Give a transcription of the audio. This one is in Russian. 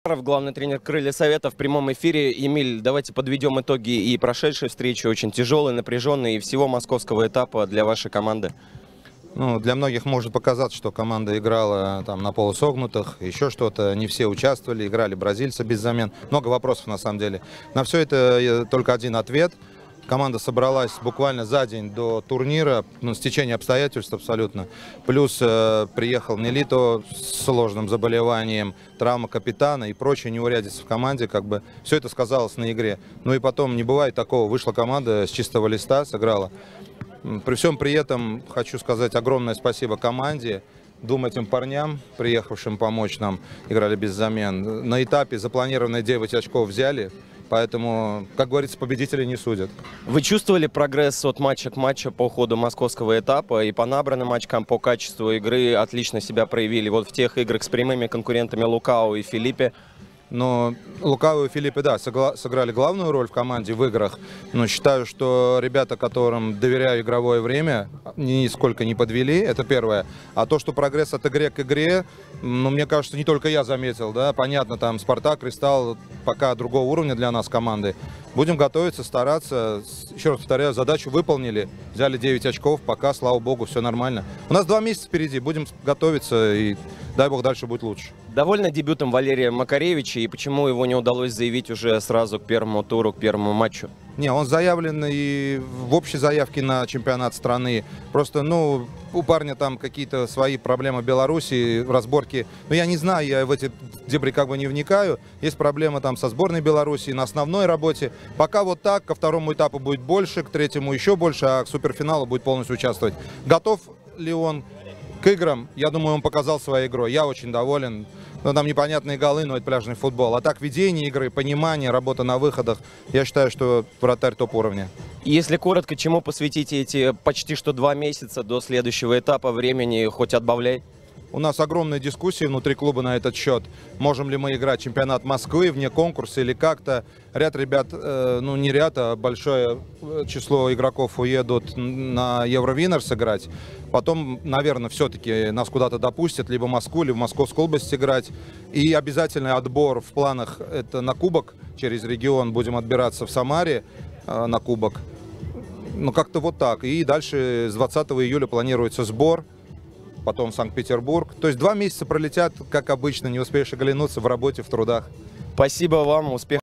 Главный тренер «Крылья Совета» в прямом эфире. Эмиль, давайте подведем итоги и прошедшей встречи, очень тяжелой, напряженной, и всего московского этапа для вашей команды. Ну, для многих может показаться, что команда играла там на полусогнутых, еще что-то, не все участвовали, играли бразильцы без замен. Много вопросов на самом деле. На все это только один ответ. Команда собралась буквально за день до турнира, ну, стечение обстоятельств абсолютно. Плюс приехал Нелито с сложным заболеванием, травма капитана и прочие неурядицы в команде. Как бы все это сказалось на игре. Ну и потом не бывает такого. Вышла команда с чистого листа, сыграла. При всем при этом хочу сказать огромное спасибо команде, двум этим парням, приехавшим помочь нам, играли без замен. На этапе запланированные 9 очков взяли. Поэтому, как говорится, победители не судят. Вы чувствовали прогресс от матча к матчу по ходу московского этапа? И по набранным очкам, по качеству игры отлично себя проявили. Вот в тех играх с прямыми конкурентами Лукао и Филиппе. Но Лукао и Филиппе, да, сыграли главную роль в команде в играх. Но считаю, что ребята, которым доверяю игровое время, нисколько не подвели, это первое. А то, что прогресс от игры к игре, ну, мне кажется, не только я заметил, да. Понятно, там Спартак, Кристалл пока другого уровня для нас команды. Будем готовиться, стараться. Еще раз повторяю, задачу выполнили. Взяли 9 очков, пока, слава богу, все нормально. У нас 2 месяца впереди, будем готовиться и дай бог дальше будет лучше. Довольно дебютом Валерия Макаревича, и почему его не удалось заявить уже сразу к первому туру, к первому матчу? Не, он заявлен и в общей заявке на чемпионат страны. Просто, ну, у парня там какие-то свои проблемы в Беларуси, разборки. Но я не знаю, я в эти дебри как бы не вникаю. Есть проблемы там со сборной Беларуси на основной работе. Пока вот так, ко второму этапу будет больше, к третьему еще больше, а к суперфиналу будет полностью участвовать. Готов ли он к играм? Я думаю, он показал своей игрой. Я очень доволен. Ну, там непонятные голы, но это пляжный футбол. А так, ведение игры, понимание, работа на выходах. Я считаю, что вратарь топ-уровня. Если коротко, чему посвятите эти почти что 2 месяца до следующего этапа, времени хоть отбавляй? У нас огромные дискуссии внутри клуба на этот счет. Можем ли мы играть чемпионат Москвы вне конкурса или как-то. Ряд ребят, ну не ряд, а большое число игроков уедут на Евровинер сыграть. Потом, наверное, все-таки нас куда-то допустят, либо Москву, либо Московскую область играть. И обязательный отбор в планах это на кубок через регион. Будем отбираться в Самаре на кубок. Ну как-то вот так. И дальше с 20 июля планируется сбор. Потом Санкт-Петербург. То есть 2 месяца пролетят, как обычно, не успеешь оглянуться в работе, в трудах. Спасибо вам, успехов.